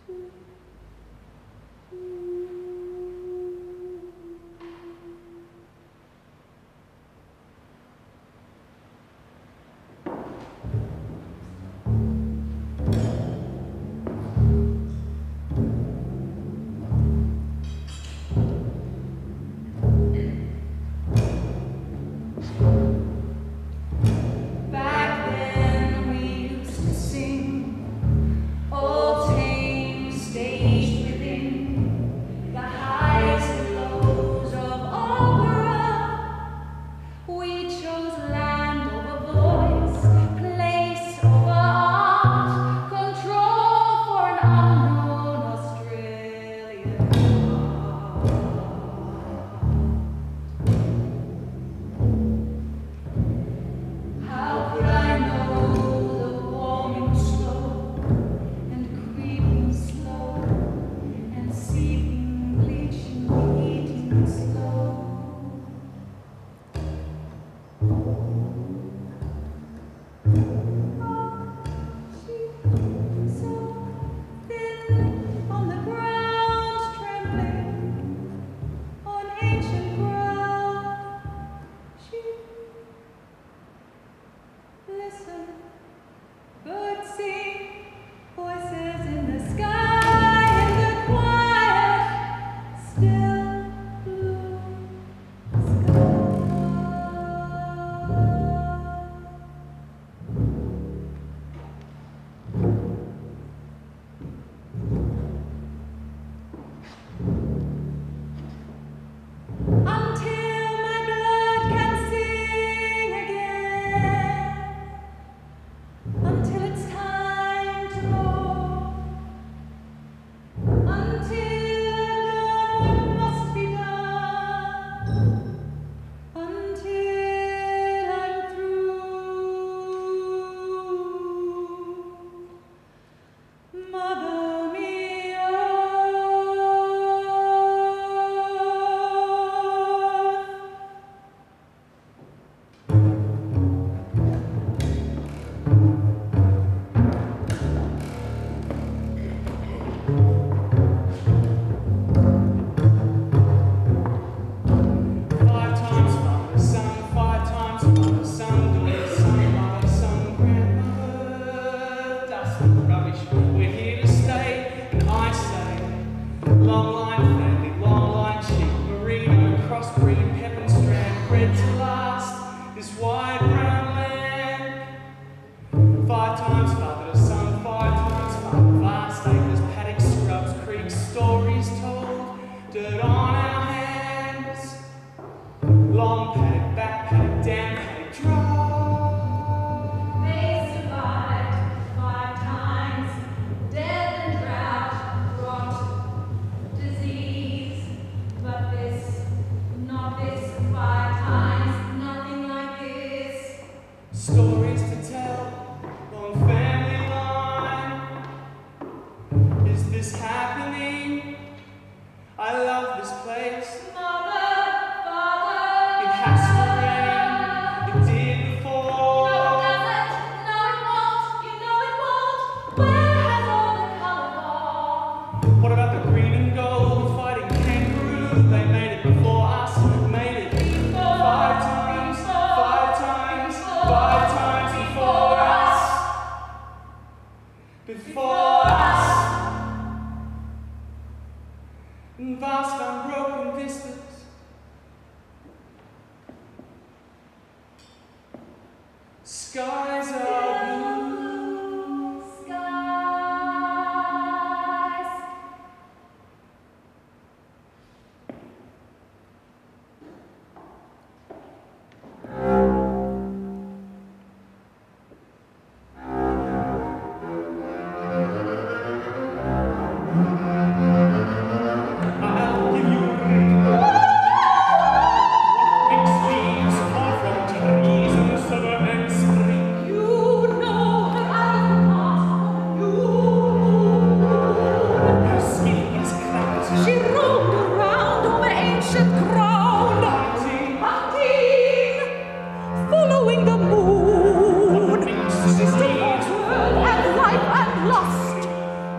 I love this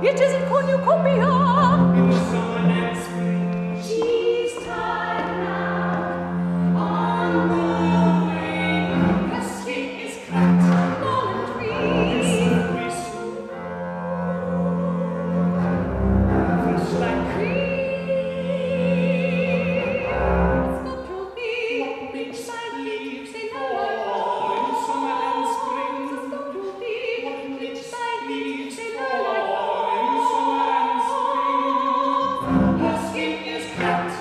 It isn't cornucopia. In the summer and spring. She's tired now, on the wing. Her skin is cracked, dull and green. Slippery slow. Fresh like cream. It's got your feet. What makes leaves Say no fall in summer and spring? It's got your feet. What makes leaves Say fall no in summer and spring? Her skin is cracked.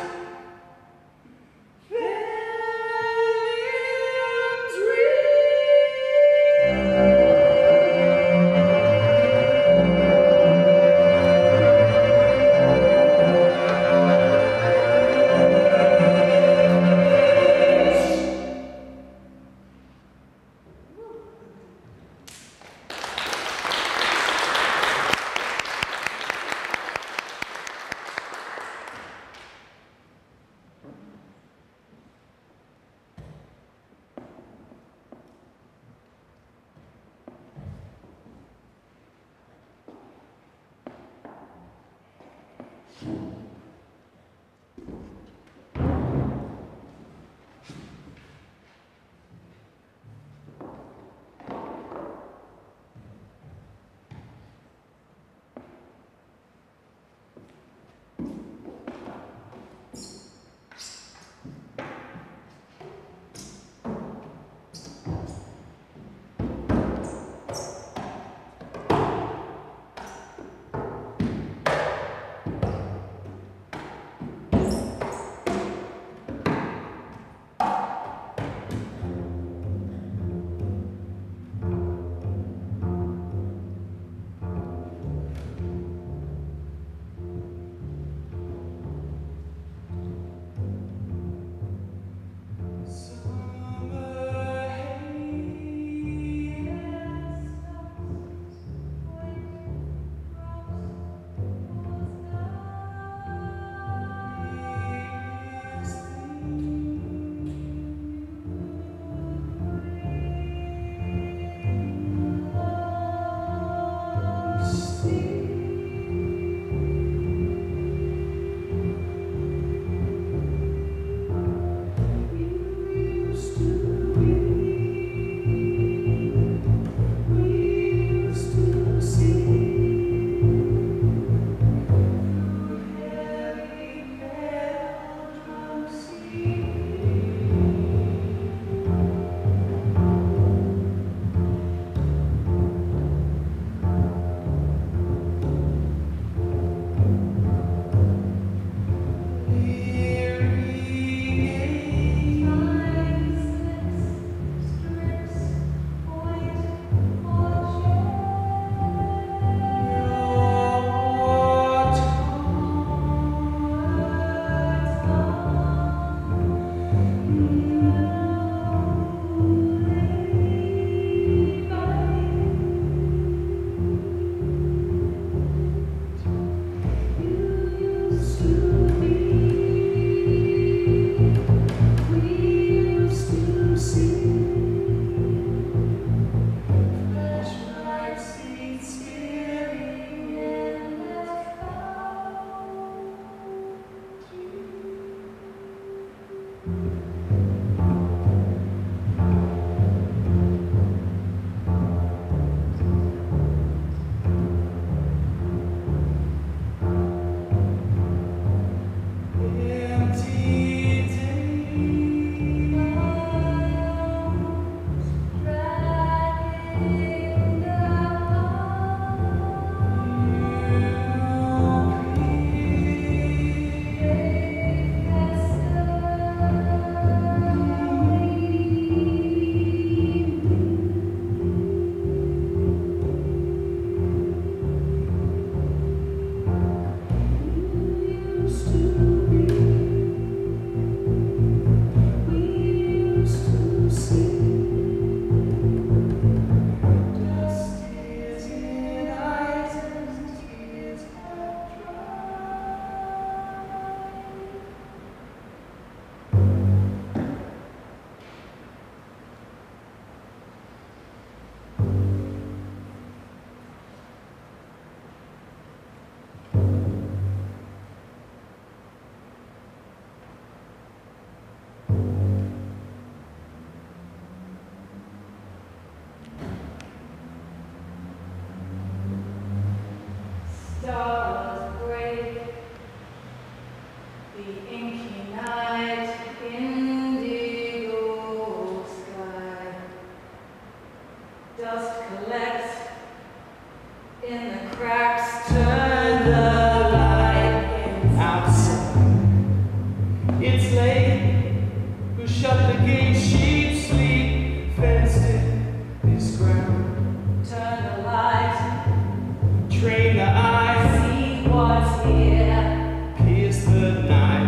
turn the light outside. It's late. Who shut the gate? Sheep sleep. Fenced in this ground. Turn the light, Train the eye. see what's here. Pierce the night.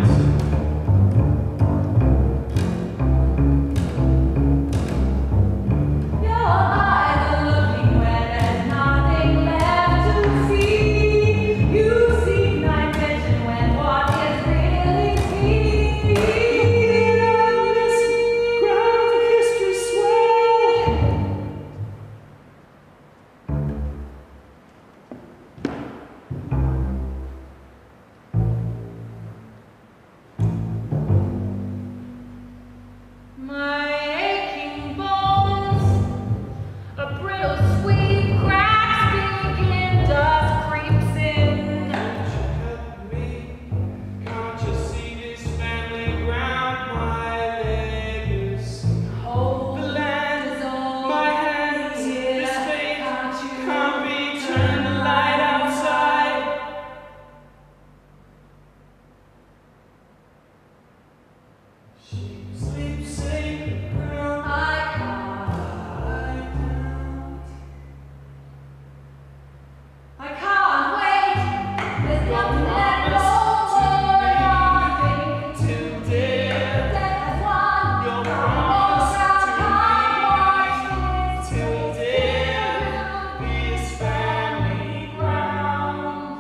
Your eyes are looking where there's nothing left to see. You see night vision when what is really seen. Ground of history swell. My aching bones, a brittle sweet cracks begin, dust creeps in. Can't you help me? Can't you see this family ground? My legacy. Hold The land, is all my hands, here. this fate Can't you can't be. Turn the light outside. Sheep sleep safe ground. I can't wait. There's nothing left over. Nothing. Till death, Death has won. your Can't promise walk to around, can't me. watch Till this death, this family ground.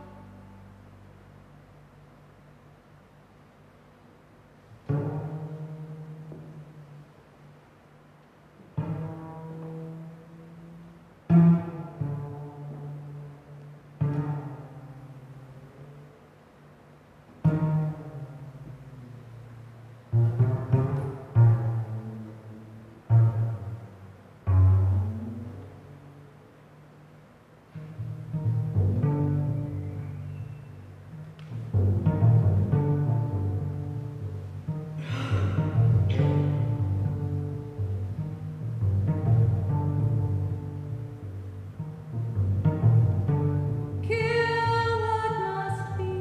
Kill what must be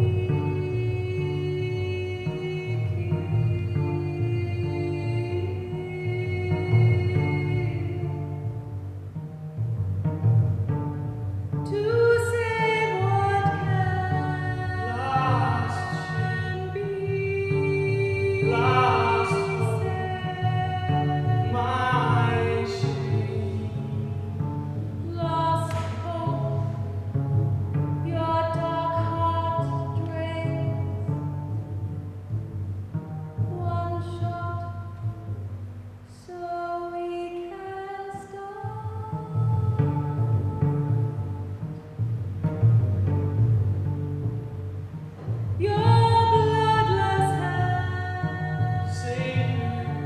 killed. To save what can be Last saved. my shame. Lost hope, your dark heart drains. One shot, so we can start. Your bloodless hands Save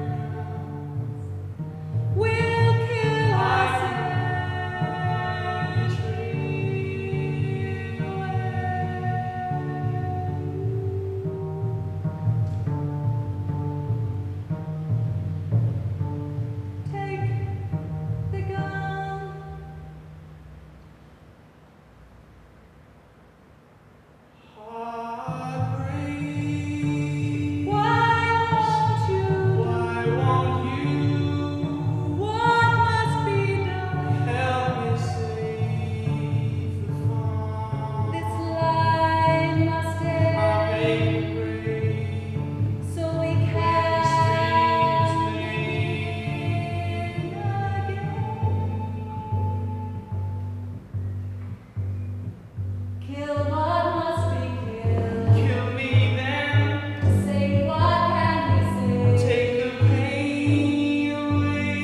will kill us Take the gun. heartbreak. Why won't you? Why won't you What must be done? help me save the farm? This line must I end, make break. so we When can streams begin again. Kill what must be killed. kill me then. Save what can be saved. Take the pain away.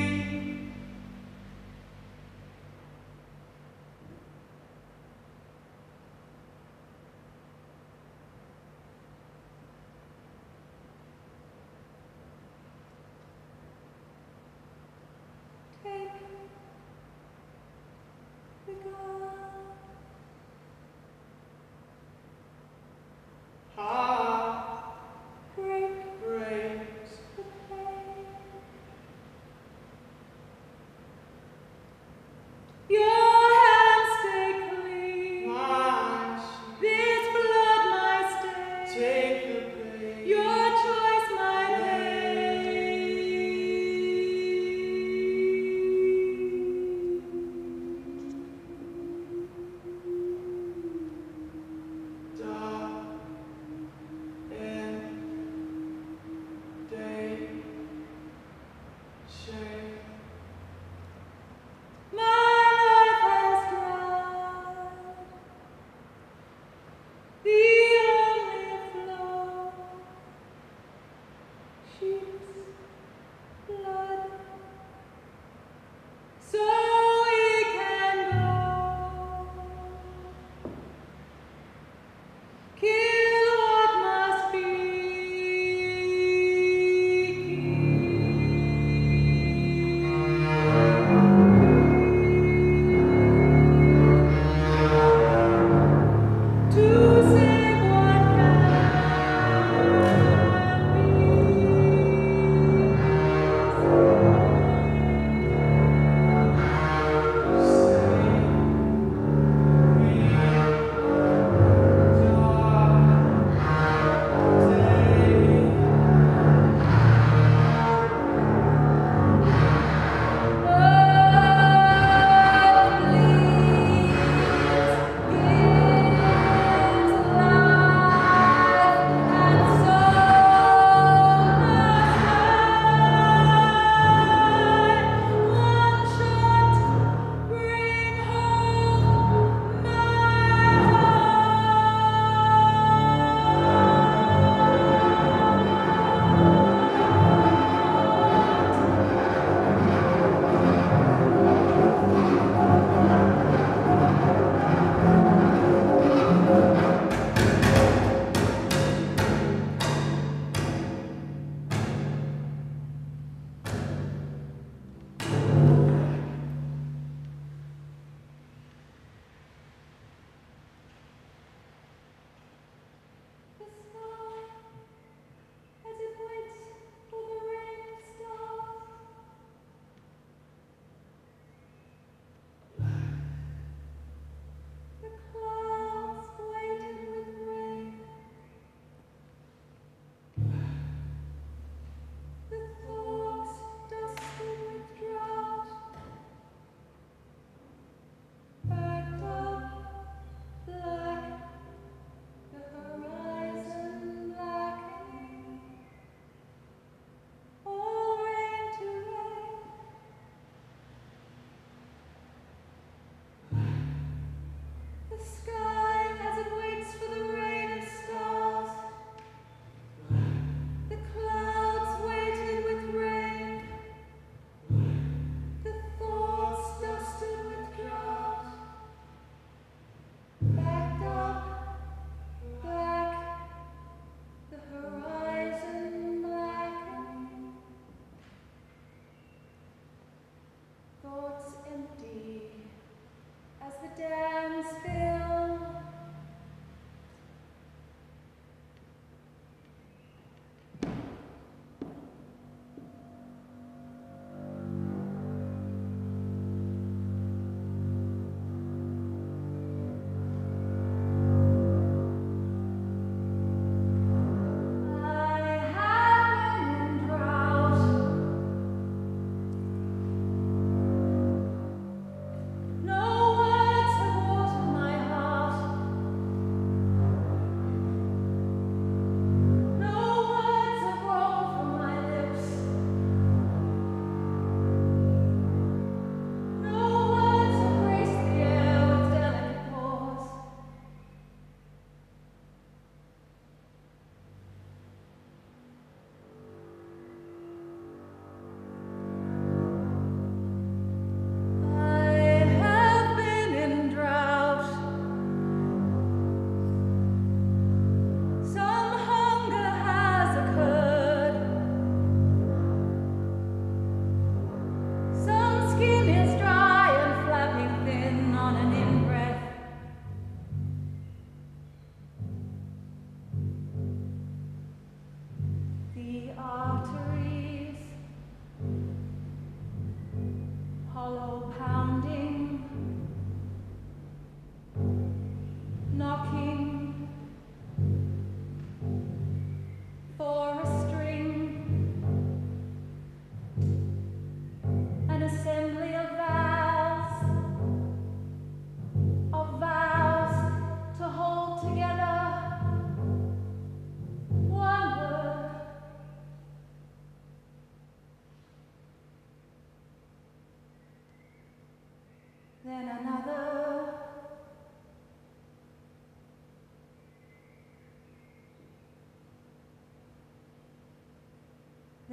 Take the gun.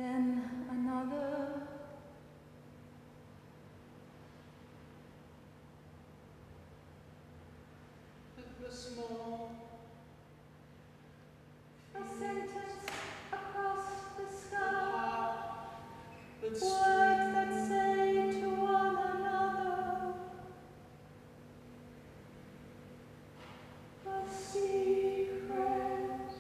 then another. The small A sentence across the sky. that Words that say to one another a secret.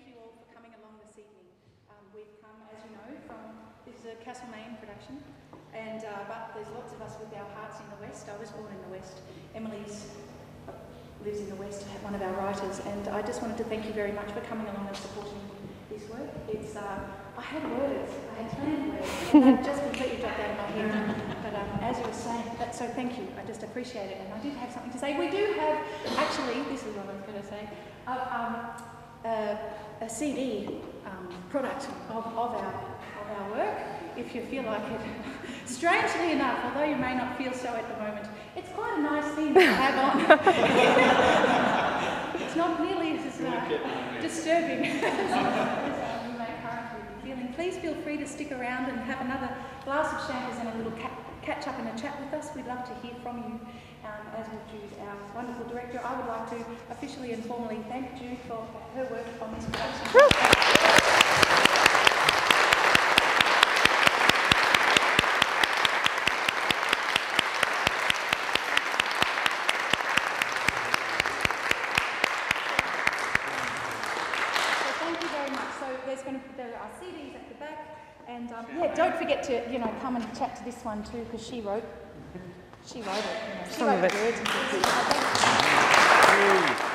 thank you all for coming along this evening. We've come, as you know, this is a Castlemaine production, and but there's lots of us with our hearts in the West. I was born in the West. Emily's lives in the West, one of our writers, and I just wanted to thank you very much for coming along and supporting this work. It's I had words, I had planned words, and they've just completely dropped out of my head. But as you were saying, so thank you. I just appreciate it, and I did have something to say. We do have, actually, this is what I was going to say, a CD product of our work, if you feel like it. Strangely enough, although you may not feel so at the moment, it's quite a nice thing to have on. It's not nearly as disturbing as you may currently be feeling. Please feel free to stick around and have another glass of champers and a little catch up and a chat with us. We'd love to hear from you, as would Jude, our wonderful director. I would like to officially and formally thank Jude for her work on this production. There are CDs at the back, and yeah, don't forget to come and chat to this one too, because she wrote it. She wrote the words.